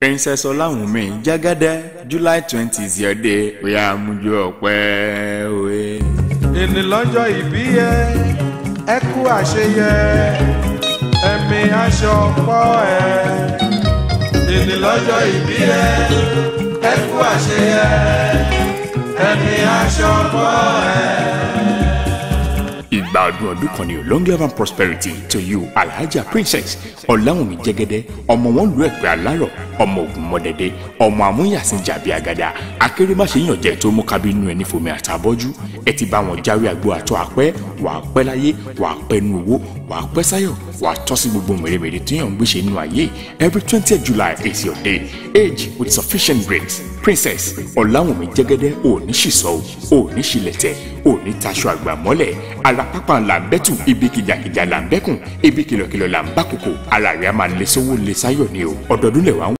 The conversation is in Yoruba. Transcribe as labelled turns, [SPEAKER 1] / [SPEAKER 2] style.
[SPEAKER 1] Princess Olawunmi Jagade, July 20 is your day. We are muju ọpẹ́ òwe.
[SPEAKER 2] Èní lọ́jọ́ ìbí ẹ, ẹ kú àṣeyẹ, ẹ̀mí aṣọ pọ̀ ẹ. Èní lọ́jọ́ ìbí ẹ, ẹ kú àṣeyẹ, ẹ̀mí aṣọ pọ̀ ẹ.
[SPEAKER 1] Ìgbà ọdún kan ni o, long life and prosperity to you, Alhaja Princess Olawunmi Jagade, ọmọ wọn lu ẹ̀pẹ́ alárọ̀, ọmọ ogun mọ́dẹ́dẹ́, ọmọ amúyàsìn jàbí agada, akérèmáṣe yànjẹ́ tó mú kábínú ẹni fomi àtàbọ́jú, ẹ ti bá wọn jáwé àgbo àtọ́ àpẹ́, wàá pẹ́ láyé, wàá pẹ́ nu owó, wàá pẹ́ sáyọ̀, wàá tọ́ sí gbogbo mèremère tí yàn ń gbéṣe nínú ayé. Every 20th July is your day. Age with sufficient brains. Princess Olawunmi Jagade ò ní ṣìṣọ́ o, ò ní ṣìlẹ̀tẹ̀, ò ní taṣọ àgbà mọ́lẹ̀, ara pápá là ń bẹ́tù, ibi kìjàkìjà là ń bẹ́kùn, ibi kìlọ̀kìlọ̀ là ń bá kòkò, ara rẹ̀ á máa lé sówó lé sáyọ̀ ni o. Ọdọọdún lẹ̀ wá ń